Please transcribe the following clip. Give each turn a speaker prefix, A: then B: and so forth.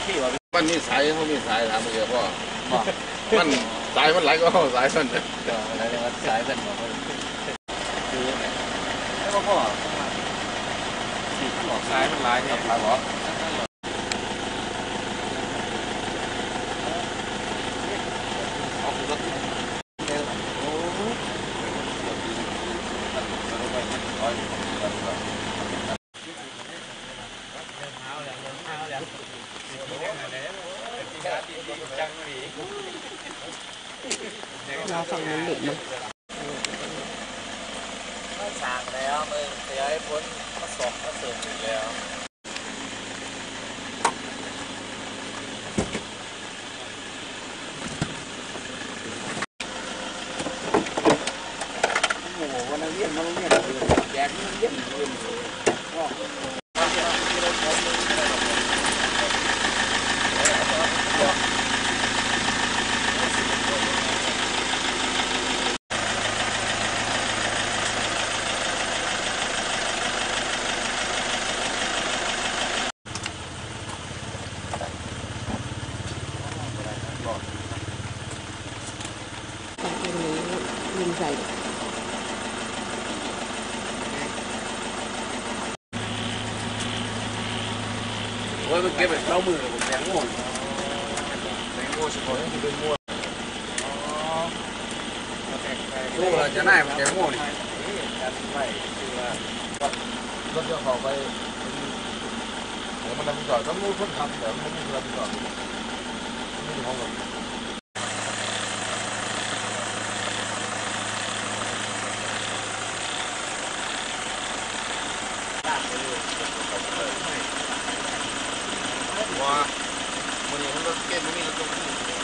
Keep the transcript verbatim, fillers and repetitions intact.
A: พี่วะ
B: มันมีสายเขามีสายถามเมื่อกี้พ่อมันสายมันไหลก็สายมัน
A: อะไรเรียกว่าสายเป็นบอกว่าคือยังไงแล้วก็พ่อฉีดหลอดสายมันไหลเนี่ยไหลหรอ
C: เราฝั่งนั้นเด็กมั้ง
A: ฉากแล้วมือขยายพ้นมาสอบมาเสริมอยู่แล้วโอ้โหวันนั้นเยี่ยมมาโรงเรียนแยกมันเยี่ยมเยี่ยม
C: ยิงใส่
B: โอ้ยมันเก็บแบบเล้ามือผมแทงง่วงแทงง่วงสุดเลยที่เป็นง่วงสู้เราจะได้มันแทงง่วงนี่รถจะเข้าไปเดี๋ยวมันทำจอดก็รู้คนทำแต่มันไม่มีคนทำจอดไม่ถึงห้องหรอกว่าวันนี้มันรถเก็บมันมีรถตรงนี้